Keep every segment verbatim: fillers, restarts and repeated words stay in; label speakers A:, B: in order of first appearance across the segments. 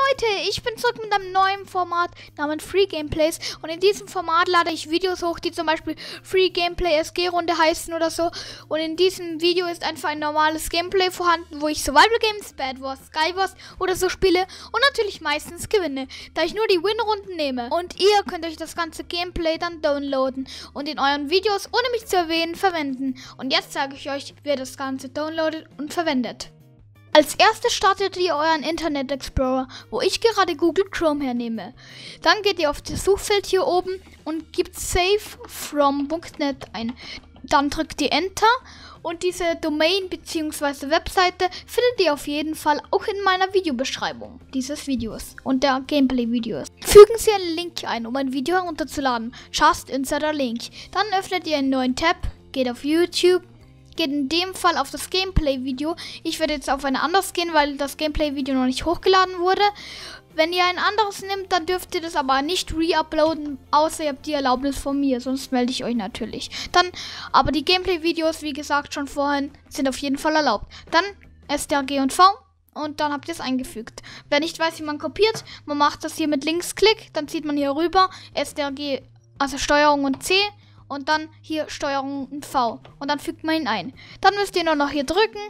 A: Leute, ich bin zurück mit einem neuen Format namens Free Gameplays und in diesem Format lade ich Videos hoch, die zum Beispiel Free Gameplay S G-Runde heißen oder so, und in diesem Video ist einfach ein normales Gameplay vorhanden, wo ich Survival Games, Bed Wars, Skywars oder so spiele und natürlich meistens gewinne, da ich nur die Win-Runden nehme, und ihr könnt euch das ganze Gameplay dann downloaden und in euren Videos, ohne mich zu erwähnen, verwenden. Und jetzt sage ich euch, wer das Ganze downloadet und verwendet. Als erstes startet ihr euren Internet Explorer, wo ich gerade Google Chrome hernehme. Dann geht ihr auf das Suchfeld hier oben und gebt savefrom punkt net ein. Dann drückt ihr Enter und diese Domain bzw. Webseite findet ihr auf jeden Fall auch in meiner Videobeschreibung dieses Videos und der Gameplay-Videos. Fügen Sie einen Link ein, um ein Video herunterzuladen. Just insert a link. Dann öffnet ihr einen neuen Tab, geht auf YouTube. Geht in dem Fall auf das Gameplay-Video. Ich werde jetzt auf ein anderes gehen, weil das Gameplay-Video noch nicht hochgeladen wurde. Wenn ihr ein anderes nehmt, dann dürft ihr das aber nicht re-uploaden, außer ihr habt die Erlaubnis von mir, sonst melde ich euch natürlich. Dann, aber die Gameplay-Videos, wie gesagt schon vorhin, sind auf jeden Fall erlaubt. Dann S T R G und V und dann habt ihr es eingefügt. Wer nicht weiß, wie man kopiert, man macht das hier mit Linksklick, dann zieht man hier rüber, S T R G, also Steuerung und C. Und dann hier Steuerung und V. Und dann fügt man ihn ein. Dann müsst ihr nur noch hier drücken.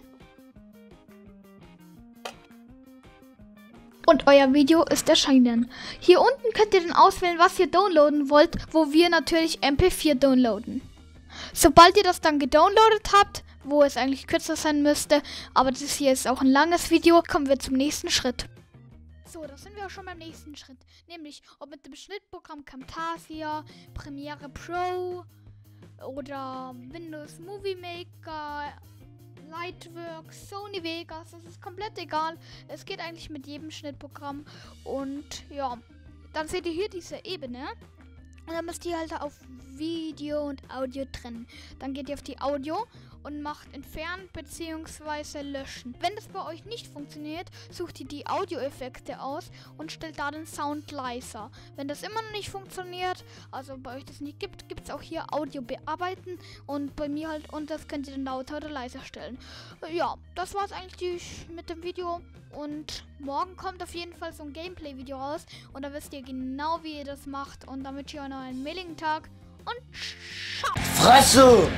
A: Und euer Video ist erschienen. Hier unten könnt ihr dann auswählen, was ihr downloaden wollt, wo wir natürlich M P vier downloaden. Sobald ihr das dann gedownloadet habt, wo es eigentlich kürzer sein müsste, aber das hier ist auch ein langes Video, kommen wir zum nächsten Schritt. So, da sind wir auch schon beim nächsten Schritt, nämlich ob mit dem Schnittprogramm Camtasia, Premiere Pro oder Windows Movie Maker, Lightworks, Sony Vegas, das ist komplett egal. Es geht eigentlich mit jedem Schnittprogramm und ja, dann seht ihr hier diese Ebene und dann müsst ihr halt auf Video und Audio trennen. Dann geht ihr auf die Audio und macht entfernen bzw. löschen. Wenn das bei euch nicht funktioniert, sucht ihr die Audioeffekte aus und stellt da den Sound leiser. Wenn das immer noch nicht funktioniert, also bei euch das nicht gibt, gibt es auch hier Audio bearbeiten und bei mir halt, und das könnt ihr dann lauter oder leiser stellen. Ja, das war es eigentlich mit dem Video und morgen kommt auf jeden Fall so ein Gameplay-Video raus und da wisst ihr genau, wie ihr das macht, und dann wünsche ich euch noch einen mailing Tag und ciao!
B: Fresse!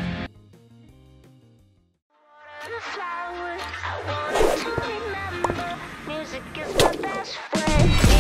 C: Flowers, I want to remember music is my best friend.